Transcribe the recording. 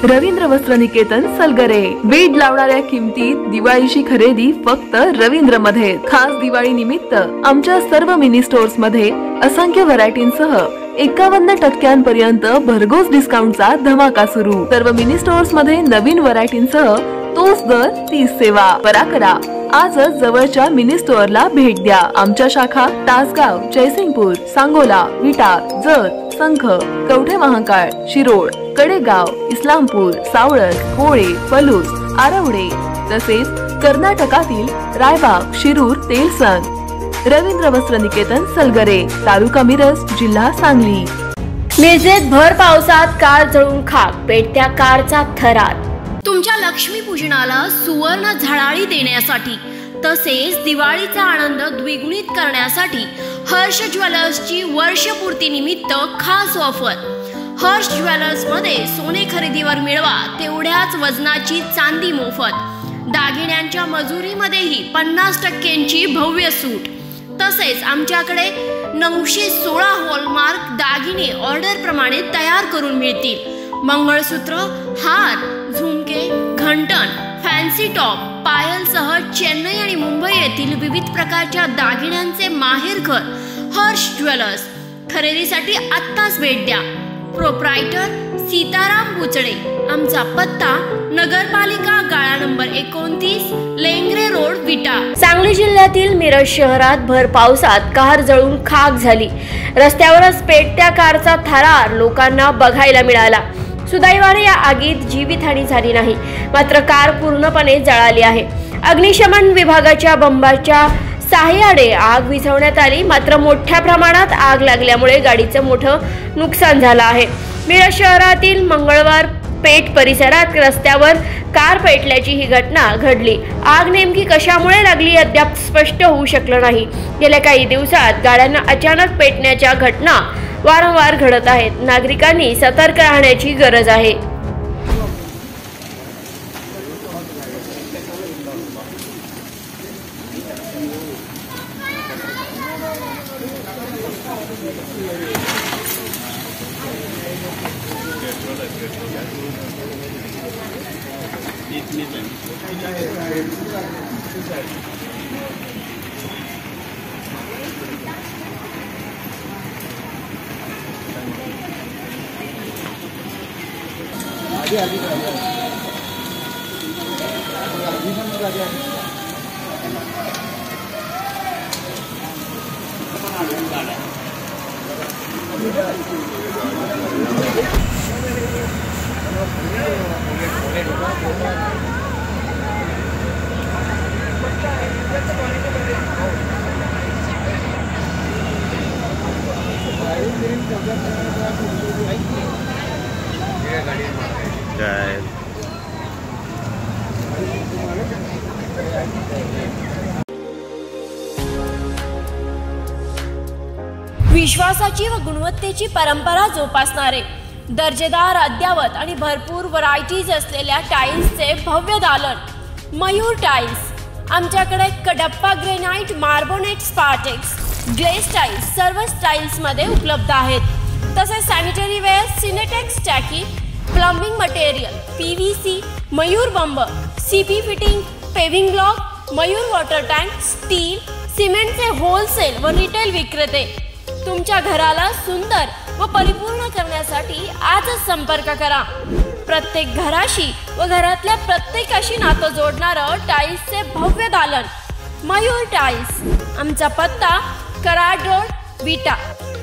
रवींद्र वस्त्र निकेतन सलगरे। वेड लावणाऱ्या किमतीत दिवाळीची खरेदी फक्त रवींद्र मध्ये। खास दिवाळी निमित्त आमच्या सर्व मिनी स्टोर्स मध्ये असंख्य व्हरायटींसह 51% भरघोस डिस्काउंटचा धमाका सुरू। सर्व मिनी स्टोर्स मध्ये नवीन व्हरायटींसह तोच दर 30 सेवा। त्वरा करा, आजच जवळच्या मिनी स्टोअरला भेट द्या। आमच्या शाखा तासगाव, जयसिंगपूर, सांगोला, विटा, जत, संख, कवठे महांकाळ, शिरोळ, कडेगाव, इस्लामपूर, सावळज, होळे, पलूस, आरवडे तसेच कर्नाटकातील रायबाग, शिरूर, तेलसंग। रवींद्र वस्त्र निकेतन सलगरे, तालुका मिरज, जिल्हा सांगली। मिरजेत भर पावसात कार जळून खाक, पेटत्या कारचा थरार। तुमच्या लक्ष्मीपूजनाला सुवर्ण झळाळी देण्यासाठी तसेच दिवाळीचा आनंद द्विगुणित करण्यासाठी हर्ष ज्वेलर्सची वर्षपूर्ती निमित्त खास ऑफर। हर्ष ज्वेलर्स मध्ये सोने खरेदीवर मिळवा तेवढ्याच वजनाची चांदी मोफत। दागिन्यांच्या मजुरीमध्येही 50% भव्य सूट। तसेच आमच्याकडे 916 हॉलमार्क दागिने ऑर्डर प्रमाणे तयार करून मिळतील। मंगळसूत्र, हार, झुमके, घंटण, फॅन्सी टॉप, पायलसह चेन्नई आणि मुंबई येथील विविध प्रकारच्या दागिन्यांचे माहेरघर हर्ष ज्वेलर्स। खरेदीसाठी आत्ताच भेट द्या। प्रोप्रायटर सीताराम बुचडे। आमचा पत्ता नगरपालिका गाळा नंबर 29, लेंगरे रोड, विटा। सांगली जिल्ह्यातील मिरज शहरात भर पावसात कार जळून खाक झाली। रस्त्यावरच पेटत्या कारचा थरार लोकांना बघायला मिळाला। सुदैवाने या आगीत जीवितहानी झाली नाही, मात्र कार पूर्णपणे जळाली आहे। अग्निशमन विभागाच्या बंबाच्या साह्याने आग विझवण्यात आली, मात्र मोठ्या प्रमाणात आग लागल्यामुळे गाडीचं मोठं नुकसान झालं आहे। मिरज शहरातील मंगळवार पेठ परिसरात रस्त्यावर कार पेटल्याची ही घटना घडली। आग नेमकी कशामुळे लागली अद्याप स्पष्ट होऊ शकलं नाही। गेल्या काही दिवसात गाड्यांना अचानक पेटण्याच्या घटना वारंवार घडत आहेत। नागरिकांनी सतर्क राहण्याची गरज आहे। विश्वासाची व गुणवत्तेची परंपरा जोपासणारे, दर्जेदार, अद्यावत आणि भरपूर व्हरायटीज असलेल्या टाइल्सचे भव्य दालन मयूर टाइल्स। आमच्याकडे Kadappa granite, marbonate, Spartex, glaze tiles सर्व स्टाईल्समध्ये उपलब्ध आहेत। तसेच सॅनिटरी वेअर, सिनेटेक्स टाकी, प्लंबिंग मटेरियल, PVC, मयूर बंब, CP fitting, paving block, Mayur water tank, steel, सिमेंटचे होलसेल व रिटेल विक्रेते। तुमच्या घराला सुंदर व परिपूर्ण करण्यासाठी आजच संपर्क करा। प्रत्येक घराशी व घरातल्या प्रत्येकाशी नातं जोडणारं टाइल्सचे भव्य दालन मयूर टाइल्स। आमचा पत्ता कराड रोड, विटा।